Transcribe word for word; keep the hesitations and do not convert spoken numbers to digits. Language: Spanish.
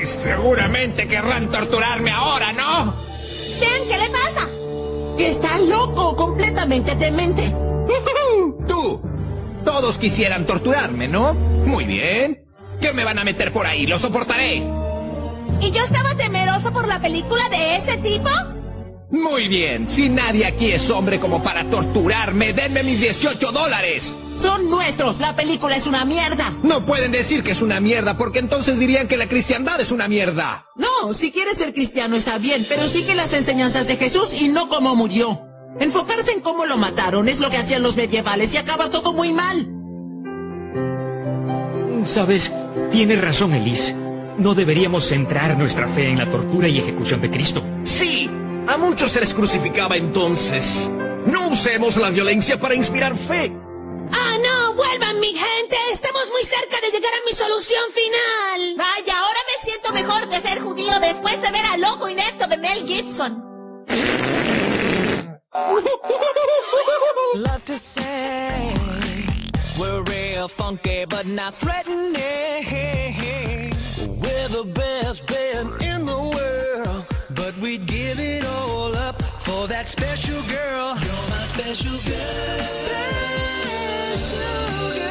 Seguramente querrán torturarme ahora, ¿no? Sean, ¿qué le pasa? Que está loco, completamente demente. Tú. Todos quisieran torturarme, ¿no? Muy bien. ¿Qué me van a meter por ahí? Lo soportaré. ¿Y yo estaba temeroso por la película de ese tipo? Muy bien. Si nadie aquí es hombre como para torturarme, denme mis dieciocho dólares. Son nuestros. La película es una mierda. No pueden decir que es una mierda, porque entonces dirían que la cristiandad es una mierda. No, si quieres ser cristiano está bien, pero sigue las enseñanzas de Jesús y no cómo murió. Enfocarse en cómo lo mataron es lo que hacían los medievales y acaba todo muy mal. ¿Sabes? Tienes razón, Elise. No deberíamos centrar nuestra fe en la tortura y ejecución de Cristo. Sí, a muchos se les crucificaba entonces. No usemos la violencia para inspirar fe. ¡Ah, no! ¡Vuelvan, mi gente! Estamos muy cerca de llegar a mi solución final. Vaya, ahora me siento mejor de ser judío después de ver al loco inepto de Mel Gibson. Love to say we're real funky but not threatening. We're the best band in the world, but we'd give it all up for that special girl. You're my special girl. Special girl.